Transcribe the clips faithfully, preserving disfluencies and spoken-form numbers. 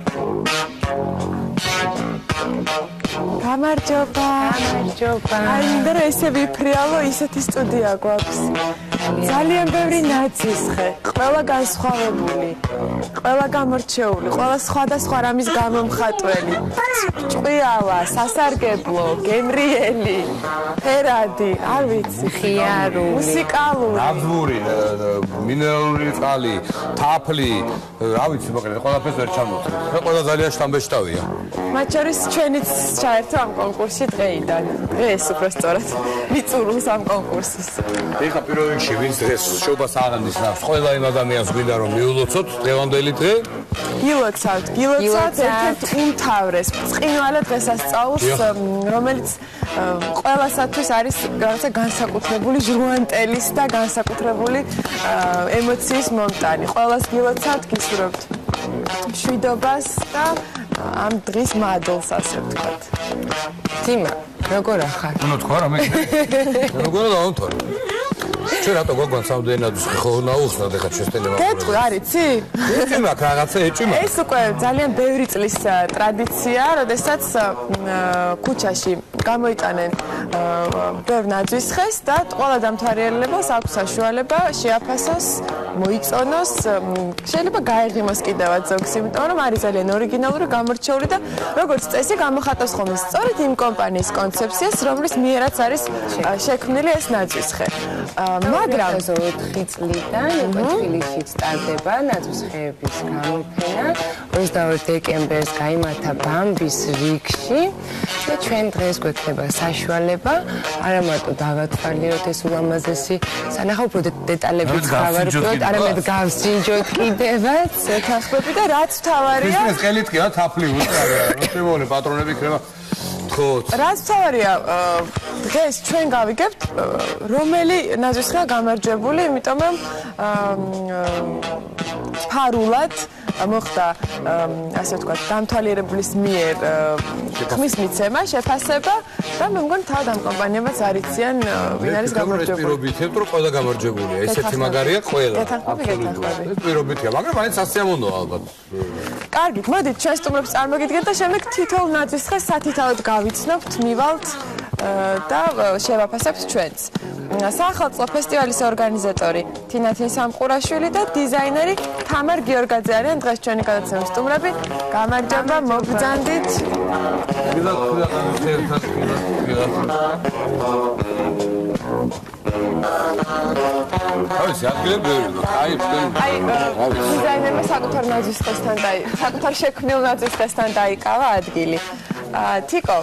გამარჯობა. გამარჯობა. აი, მინდა რომ ესე ვიფრიალო, ისეთი სტუდია გვაქვს. ძალიან ბევრი ნაცისხე, ყველა განსხვავებული, ყველა გამორჩეული, ყველა სხვადასხვა რამის გამომხატველი. ჭყვიალა, სასარგებლო, გემრიელი, ფერადი, არ ვიცი, ხიარული, მუსიკალური, ნაბზური, მინერალური წყალი, თაფლი, რა ვიცი, მაგრამ ყველაფერს ვერ ჩამოვთვლი. მე ყველა ძალიან შთამბეჭდავია. მათ შორის ჩვენიც ჩაერთო ამ კონკურსში დღეიდან. ეს უბრალოდ მიწურულს ამ კონკურსის. ეხლა პირველ რიგში ვინც დღეს შობას აღანდის ნავს, ყველა იმ ადამიანს გვინდა რომ მიულოცოთ დღევანდელი დღე. გილოცავთ, გილოცავთ ერთ-ერთ უმთავრეს ბრწყინვალე დღესასწაულს, რომელიც ყველასათვის არის რაღაცა განსაკუთრებული ჟღუანტელის და განსაკუთრებული ემოციის მომტანი. ყველას გილოცავთ, გისურვებთ მშვიდობას და ამ დღის მადლს, ასე ვთქვათ. თიმა, როგორ ახარ? ნუ თქვა რა მე. როგორ დავამთავრე? ჩვენ რატო გვაგვან სამდენად ხო ნაუხსნად ეხა ჩვენს ტელევიზორს. გეტყვი, არიცი? ეჭვი მაქვს რაღაცა ეჭვი მაქვს. ეს უკვე ძალიან ბევრი წლის ტრადიცია, როდესაც ქუჩაში გამოიტანენ ბევრ ნაძვისხეს და ყველა დამთვალიერებელს აქვს საშუალება შეაფასოს, მოიწონოს, შეიძლება გაეღიმოს კიდევაც ზოგს, იმიტომ რომ არის ძალიან ორიგინალური, გამორჩეული და როგორც წესი გამოხატავს ხოლმე სწორედ იმ კომპანიის კონცეფციას, რომლის მიერაც არის შექმნილი ეს ნაძვისხე. მაგრამ ოთხი წლიდან უკვე თბილისში სტარდება ნაძვისხეების გამოფენა. ოცდაორი დეკემბერს გაიმართა ბამბის რიგში და ჩვენ დღეს გვექნება საშუალება არა მარტო დავათვალიეროთ ეს ულამაზესი სანახაობ დეტალებიც გავარკვიოთ, არამედ გავსინჯოთ კიდევაც ეთანხმები და რაც თავარია ეს ყელი თქია თაფლი უწევია, მოსწევოლე პატრონები იქნება რაც თავარია დღეს ჩვენ გავიგებთ რომელი ნაძვისხეა გამარჯვებული, იმიტომ რომ ფარულად მოხდა ასე ვთქვათ დამთვალიერებლის მიერ ხმის მიცემა, შეფასება და მე მგონი თავად ამ კომპანიებიც არიციან ვინ არის გამარჯვებული. პირობითებ რომ ყველა გამარჯვებულია, ესეთი მაგარია ყველა. აბსოლუტურად. ეს პირობითია, მაგრამ მაინც სასიამოვნოა ალბათ. კარგით, მოდით ჩვენ სტუმრებს წარმოგიდგენთ და შემდეგ თითოეულ ნაძვისხეს სათითაოდ გავიცნობთ, მივალთ და შევაფასებთ ჩვენც. საახალწლო ფესტივალის ორგანიზატორი თინათინ სამყურაშვილი და დიზაინერი თამარ გიორგაძე არიან დღეს ჩვენი გადაცემის სტუმრები. გამარჯობა, მოგბრძანდით. აი, სიახლეები, აი, აი, დიზაინერმა საკუთარ ნაძვისხესთან და საკუთარ შექმნილ ნაძვისხესთან დაიკავა ადგილი. თიკო,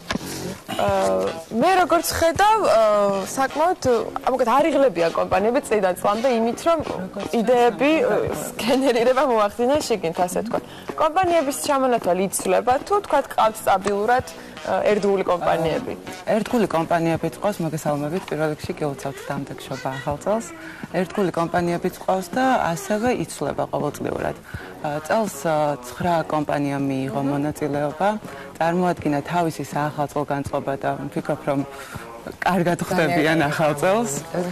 მე როგორც ხედავ, საკმაოდ ამოგეთ არიღლებია კომპანიები წლიდან წლამდე იმით, რომ იდეები გენერირება მოახდინა შიგნით, ასე თქვა. კომპანიების ჩამონათვალი იცვლება თუ თქვა ყავთ სტაბილურად ერთგული კომპანიები. ერთგული კომპანიებიც ყავს, მოგესალმებით, პირველ რიგში გეოცავთ დამდეგშობა ახალ წელს. ერთგული კომპანიებიც ყავს და ასევე იცვლება ყოველწლიურად. წელს ცხრა კომპანია მიიღო მონაწილეობა, წარმოადგინა თავისი საახალწლო განწყობა და ვფიქრობ, რომ კარგად ხვდებიან ახალ წელს.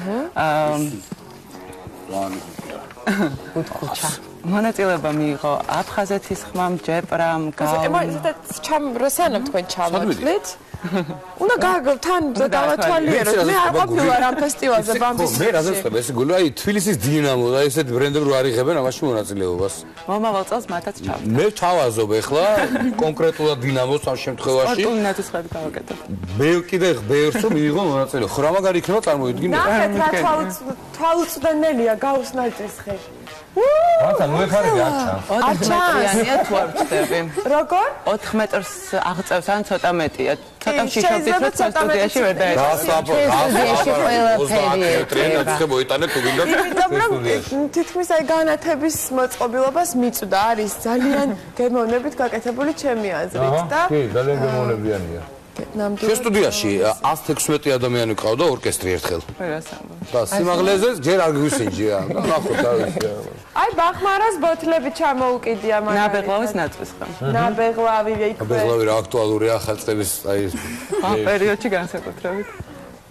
გუთქუჩა. მონაწილეობა მიიღო აფხაზეთის ხმამ, ჯეპრამ, გამ. ჩამ როსანებ თქვენ ჩამოთვლით? უნდა თან დავათვალიეროთ. მე არ ყოფილა რამ ფესტივალზე ბამბის. მე რაზეც ხდება ეს გული, აი თბილისის დინამო და ესეთ ბრენდები რო არიღებენ ამაში მონაწილეობას. მომავალ წელს მათაც ჩავ. მე ჩავაზობ ახლა კონკრეტულად დინამოს ამ შემთხვევაში. სპორტული ნაძვისხეები გავაკეთებ. მე კიდე ბევრს მიიღო მონაწილეობა. ხო რა მაგარი იქნება წარმოიდგინე? ნახეთ რა თვალუწვდენელია გავს ნაძვისხე. მანთან მოეხარები არ ჩანს. ოცდაოთხ მეტრიანია თუ არ ვწდები. როგორ? ოთხ მეტრს აღწევს ან ცოტა მეტია. ცოტა შიშობდით რომ სტუდიაში ვერ დაეწყო. სტუდიაში ყველაფერი ექნება. მოიტანეთ თუ გინდათ. იმიტომ რომ თითქმის აი განათების მოწყობილობას მიწვდა, არის ძალიან გემოვნებით გაკეთებული ჩემი აზრით და კი, ძალიან გემოვნებიანია. ნამდვილად. სტუდიაში ათს ექვსმეტი ადამიანი ყავდა ორკესტრი ერთხელ. ვერასამბო. და სიმაღლეზე ჯერ არ გვისინჯია. ნახოთ რა ვიცი. აი ბახმარას ბოთლები ჩამოუკიდია მაგალითად. ნაბეღლავის ნაძვისხე. ნაბეღლავი ვიქ. ნაბეღლავი რა აქტუალურია ახალწლების აი ამ პერიოდში განსაკუთრებით.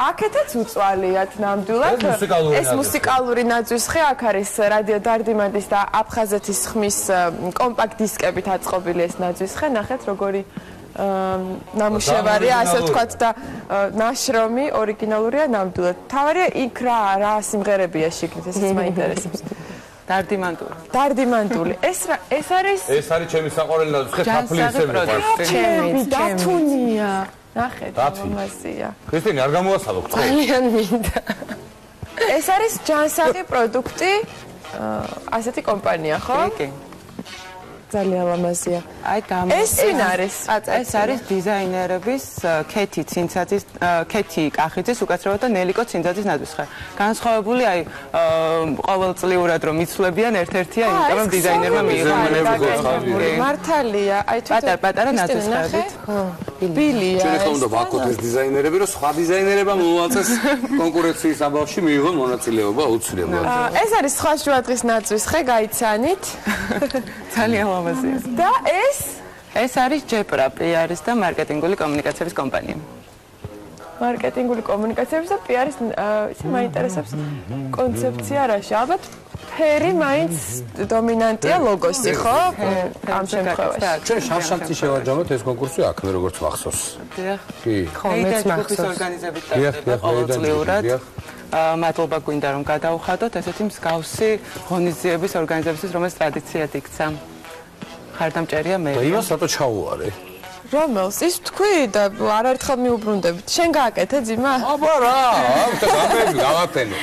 აქეთაც უწვალიათ ნამდვილად. ეს მუსიკალური ნაძვისხე აქ არის რადიო დარდიმანდის და აფხაზეთის ხმის კომპაქტ დისკებით აწყობილი ეს ნაძვისხე. ნახეთ როგორი ნამუშევარია, ასე ვთქვათ და ნაშრომი ორიგინალურია ნამდვილად. თავარია იქ რა რა სიმღერებია შიგნით, ესეც მაინტერესებს. დარდიმანდული. დარდიმანდული. ეს რა ეს არის ეს არის ჩემი საყვარელი ნაძვისხე თაფლი ისე მიყვარს. ჩემი დათუნია. ნახეთ, მომასია. ქრისტინე არ გამოასალო, ხო? ძალიან მინდა. ეს არის ჯანსაღი პროდუქტი, ასეთი კომპანია, ხო? კი. ძალიან ლამაზია. აი გამო ეს ვინ არის? ეს არის დიზაინერების ქეთი ცინცაძის ქეთი კახიძის უკაცრავად და ნელიკო ცინცაძის ნაძვისხე. განსხვავებული აი ყოველწლიურად რომ იცვლებიან ერთ-ერთია, იმიტომ რომ დიზაინერმა მიიღო. მართალია, აი თუ პატარა პატარა ნაძვისხეებით. ბილია. ჩვენ ხომ უნდა ვაკოთ ეს დიზაინერები, რომ სხვა დიზაინერებმა მოუწეს კონკურენციის ამბავში მიიღონ მონაწილეობა აუცილებლად. ეს არის სხვა შუადღის ნაძვისხე, გაიცანით. ძალიან ლამაზია. და ეს ეს არის ჯეპრა პიარის და მარკეტინგული კომუნიკაციების კომპანია. მარკეტინგული კომუნიკაციების და პიარის ისე მაინტერესებს კონცეფცია რაში. ალბათ ფერი მაინც დომინანტია ლოგოსი, ხო? ამ შემთხვევაში. ჩვენ შანსი შევაჯამოთ ეს კონკურსი აქვე როგორც მახსოვს. დიახ. კი. ხო, მეც მახსოვს. მახსოვს. ორგანიზებით დიახ, და დიახ, ყოველწლიურად. დიახ. მადლობა გვინდა რომ გადავხადოთ ესეთი მსგავსი ღონისძიების ორგანიზებისთვის, რომელიც ტრადიციად იქცა. ხარდამჭერია მე. და იმას რატო ჩაუარე? რომელს ის თქვი და არაერთხელ მიუბრუნდებით. შენ გააკეთე ძიმა? აბა რა, ამიტომ გამები გავაფენე.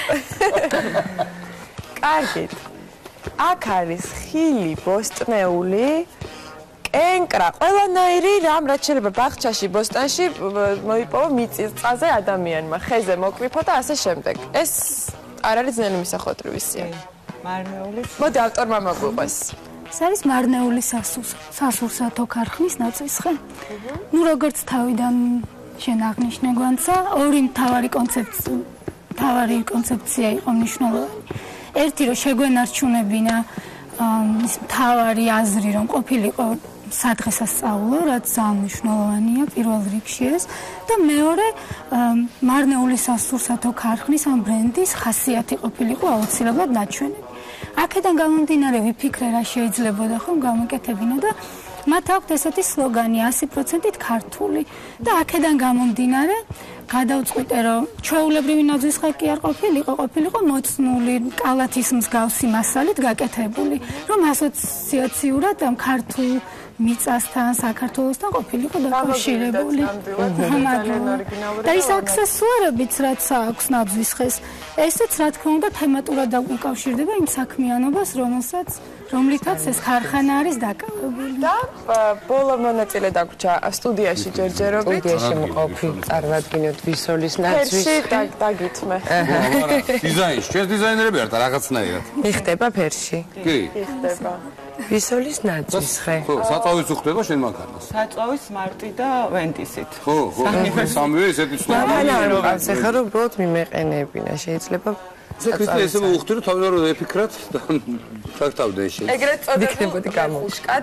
კარგით. აქ არის ხილი, ბოსტნეული, კენკრა, ყველანაირი რამ რაც შეიძლება ბაღჩაში, ბოსტანში მოიპოვა მიწაზე ადამიანმა, ხეზე მოკვიფო და ასე შემდეგ. ეს არ არის ძნელი მისახოთრივისია. მარნეულის მოდი ავტორმა მოგვიყვეს. ეს არის მარნეული სასურსათო ქარხნის ნაძვისხე. ნუ როგორც თავიდან შენ აღნიშნე გვანცა, ორი მთავარი კონცეფცია, მთავარი კონცეფცია იყო მნიშვნელოვანი. ერთი რომ შეგვენარჩუნებინა ის მთავარი აზრი რომ ყოფილიყო სადღესასწაულო, რაც ძალიან მნიშვნელოვანია პირველ რიგში ეს და მეორე მარნეული სასურსათო ქარხნის ამ ბრენდის ხასიათი ყოფილიყო აუცილებლად ნაჩვენები. აქედან გამომდინარე ვიფიქრე რა შეიძლებოდა ხომ გამოკეთებინა და მათ აქვთ ესეთი სლოგანი ასი პროცენტით ქართული და აქედან გამომდინარე გადავწყვიტე რომ ჩვეულებრივი ნაძვისხე კი არ ყოფილიყო, ყოფილიყო მოწნული კალათის მსგავსი მასალით გაკეთებული, რომ ასოციაციურად ამ ქართულ მიწასთან, საქართველოსთან ყოფილიყო დაკავშირებული. და ის აქსესუარებიც რაც აქვს ნაძვისხეს, ესეც რა თქმა უნდა თემატურად უკავშირდება იმ საქმიანობას, რომელსაც რომლითაც ეს ქარხანა არის დაკავებული. და ბოლო მონაწილე დაგვრჩა სტუდიაში ჯერჯერობით. სტუდიაში მყოფი წარმატგინოთ ვისოლის ნაძვის. ფერში დაგითმე. დიზაინში, ჩვენ დიზაინერები ვართ რაღაცნაირად. იხდება ფერში. კი. იხდება. ვისოლის ნაძვისხე. ხო, საწავის უხდება შენ მანქანას. საწავის მარტი და ვენტისით. ხო, ხო, სამივე ესეთი ცნობილია. მაგრამ არ მყავს ახლა რომ უბრალოდ მიმეყენებინა, შეიძლება ეს ქრისტე ესე მოუხდი რომ თავიდან რომ ეფიქრათ და შევთავდე ეს. ეგრეთ წოდებულ ვიქნებოდი გამო. უშკად.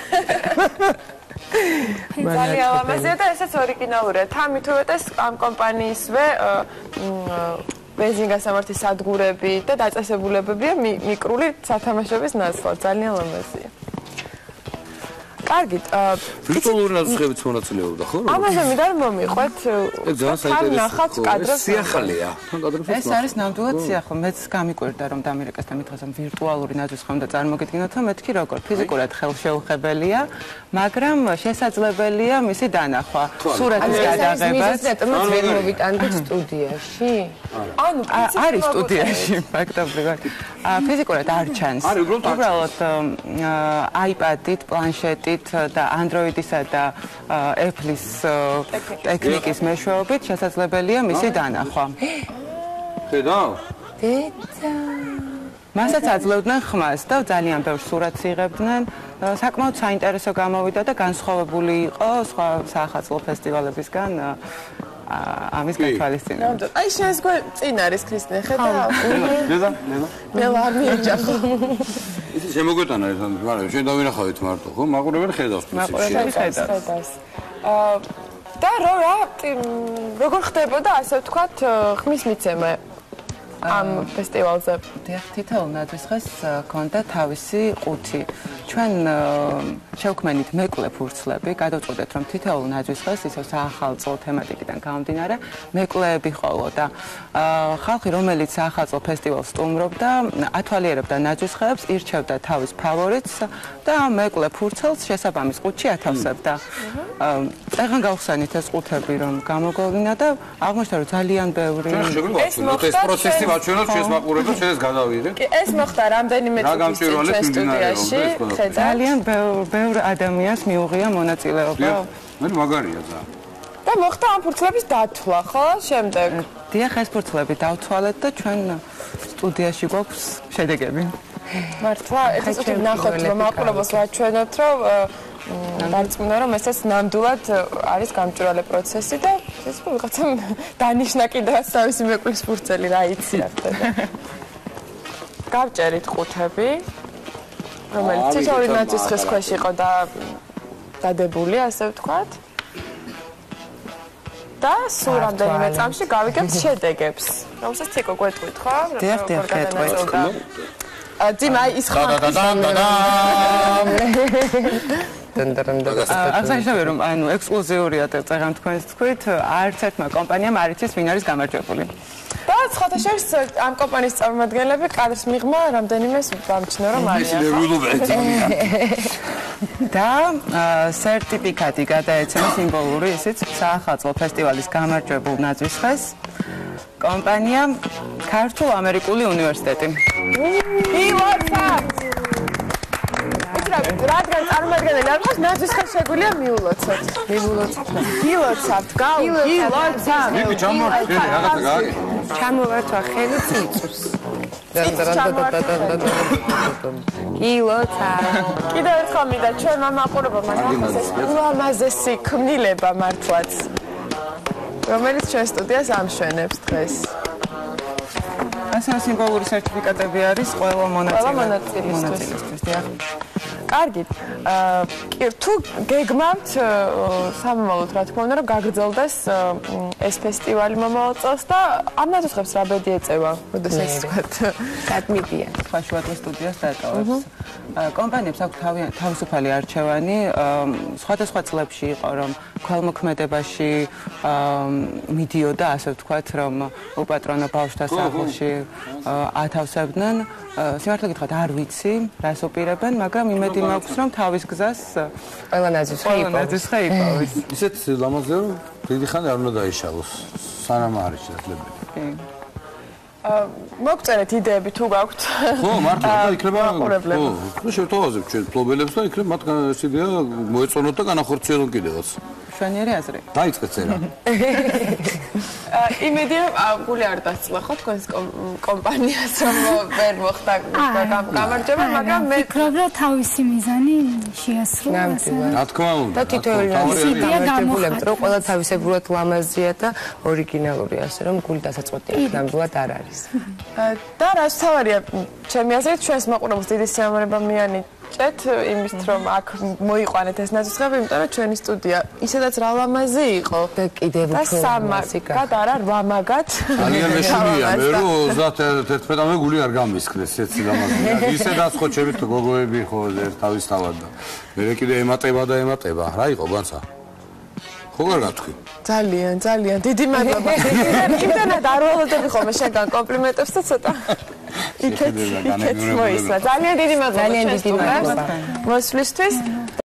ძალიან ლამაზია და ესეც ორიგინალურია. თან მithuvetes ამ კომპანიისვე ბენზინგასამართი სადგურები და დაწესებულებებია მიკრული სათამაშოების ნაცვლად. ძალიან ლამაზია. კარგით, ვირტუალური ნაძვისხეებიც მონაწილეობდა, ხო? ამაზე მინდა რომ მომიყვეთ. ეს ძალიან საინტერესო კადრებს. სიახლეა. თან კადრებს. ეს არის ნამდვილად სიახლე. მეც გამიკვირდა რომ დამირეკასთან მითხეს რომ ვირტუალური ნაძვისხე უნდა წარმოგიდგინოთ, რომ მეთქი როგორ ფიზიკურად ხელშეუხებელია, მაგრამ შესაძლებელია მისი დანახვა. სურათის გადაღებაც. რატომაც ვერ მოვიტანდით სტუდიაში? ანუ არის სტუდიაში ფაქტობრივად. ფიზიკურად არ ჩანს. უბრალოდ iPad-ით, პლანშეტით და Android-ისა და Apple-ის ტექნიკის მეშვეობით შესაძლებელია მისი დანახვა. ხედავ? დედა. მასაც აძლევდნენ ხმას და ძალიან ბევრ სურათს იღებდნენ. საკმაოდ საინტერესო გამოვიდა და განსხვავებული იყო სხვა საახალწლო ფესტივალებისგან ამის გათვალისწინებით. აი შენს წინ არის ქრისტინე, ხედავ? დედა, დედა. მე არ მიეჯახო. ისე შემოგვეტანა ერთად, მაგრამ შენ დავინახავით მარტო, ხო? მაყურებელი ხედავს პრინციპში. მაყურებელი ხედავს. აა და რო რა როგორ ხდებოდა ასე ვთქვათ ხმის მიცემა ამ ფესტივალზე? დიახ, თითოეულ ნაძვის ჰქონდა თავისი ყუთი. ჩვენ შევქმნით მეკლე ფურცლები, გადავწყვეტეთ რომ თითოეულ ნაძვის ხეს ისევ საახალწლო თემატიკიდან გამომდინარე მეკლეები ყოლოდა. ხალხი რომელიც საახალწლო ფესტივალს სტუმრობდა, ათვალიერებდა ნაძვის ხეებს, ირჩევდა თავის ფავორიტს და მეკლე ფურცელს შესაბამის ყუთში ათავსებდა. წეგან გავხსენით ეს ყუთები რომ გამოგვევლინა და აღმოჩნდა რომ ძალიან ბევრი ეს პროცესი ვაჩვენოთ ჩვენს მაყურებელს, ჩვენ ეს გადავიღეთ. ეს მოხდა რამდენიმე წუთის წინ ჩვენ სტუდიაში. ძალიან ბევრ ადამიანს მიუღია მონაწილეობა. მე მაგარია ზა. და მოხდა ამ ფურცლების დათვლა, ხო? შემდეგ. დიახ, ეს ფურცლები დავთვალეთ და ჩვენ სტუდიაში გვაქვს შედეგები. მართლა, ეს უკვე ნახოთ რომ მაყურებელს ვაჩვენოთ, რომ დარწმუნა რომ ესეც ნამდვილად არის გამჭვირვალე პროცესი და ეს ვიღაცამ დანიშნა კიდევ თავისი მეკლის ფურცელი რა იცი რა ხდება. გავჭერით ყუთები, რომელიც თითოეული ნაძვის ხეს ქვეშ იყო და დადებული, ასე ვთქვათ. და სულ რამდენიმე წამში გავიგებთ შედეგებს. რომელსაც თიკო გვეტყვით, ხო? დიახ, დიახ, გეტყვით. ძიმა ის ხანს აღსანიშნავია რომ ანუ ექსკლუზიურია წეგან თქვენს თქვით, არც ერთმა კომპანიამ არ იცის ვინ არის გამარჯვებული. და სხვათა შორის ამ კომპანიის წარმომადგენლები კადრს მიღმა რამდენიმე ბამჩნო რომ არიან. და სერტიფიკატი გადაეცემა სიმბოლური ისიც საახალწლო ფესტივალის გამარჯვებულ ნაძვის ხეს კომპანია ქართულ-ამერიკული უნივერსიტეტი. მილოცავთ! რადგან წარმოადგენელი არ ყავს, ნაძვის ხეს შეგვიძლია მიულოცოთ. მივულოცოთ. გილოცავთ, გავგილოცავთ. მე ჩამოვარდე, რაღაცა გააკეთე. ჩამოვართვა ხელი წიწურს. გილოცავთ. კიდევ ერთხელ მინდა ჩვენ მაყურებელმა ნახოს ეს ულამაზესი ქმნილება მართლაც, რომელიც ჩვენ სტუდიას ამშვენებს დღეს. ასეთი სიმბოლური სერტიფიკატები არის ყველა მონაწილისთვის. კარგით. თუ გეგმავთ სამომავლოდ რა თქმა უნდა რომ გაგრძელდეს ეს ფესტივალი მომავალ წელს და ამ ნაძვის ხებს რა ბედი ეწევა, როდესაც თქვათ გადმიდიან. ხაშუატო სტუდიას დატოვებს. კომპანიებს აქვს თავისუფალი არჩევანი, სხვადასხვა წლებში იყო რომ ქველმოქმედებაში მიდიოდა, ასე ვთქვათ, რომ უპატრონო ბავშვთა სახლში ათავსებდნენ. სიმართლე გითხრათ, არ ვიცი, რას ოპირებენ, მაგრამ იმედი მაქვს, რომ თავის გზას ყველა ნაძვის ხე იპოვის. იპოვის. ისეთ ლამაზია რომ დიდი ხანი არ უნდა დაიშალოს, სანამ არის შესაძლებელი. მოგწერეთ იდეები თუ გაქვთ. ხო, მართლა და იქნება ხო, ხო შევთავაზებ ჩვენ ფლობელებს და იქნება მათ ეს იდეა მოეწონოთ და განახორციელონ კიდევაც. შვენიერი აზრი. დაიწყეთ წერა. იმედი რომ გული არ დასწლა ხო თქვენს კომპანიას რომ ვერ მოხდა გამარჯვება, მაგრამ მე ვფიქრობ რომ თავისი მიზანი შეასრულა. რა თქმა უნდა. და თითოეული გამარჯვებულებს რომ ყველა თავისებურად ლამაზია და ორიგინალური, ასე რომ გული დასაწყვეტია ნამდვილად არ არის. და რაც თავარია, ჩემი აზრით ჩვენს მაყურებელს დიდი სიამოვნება მიანიჭეთ იმით რომ აქ მოიყვანეთ ეს ნაძვის ხეები, იმიტომ რომ ჩვენი სტუდია ისედაც რა ლამაზი იყო და კიდევ უფრო ლამაზი და რა მაგათ. ძალიან მეშინია მე რომ ოცდაერთმეტ გული არ გამისქნეს ეცი ლამაზია. ისედაც ხო ჩემი გოგოები ხო თავისთავად და მე კიდე ემატება და ემატება. რა იყო განცა? ხო არ გათქვი? ძალიან, ძალიან დიდი მადლობა. იმდანად არ ველოდები ხოლმე შენგან კომპლიმენტებს და ცოტა იქეთ იქეთ მოისვა. ძალიან დიდი მადლობა. ძალიან დიდი მადლობა მოსვლისთვის.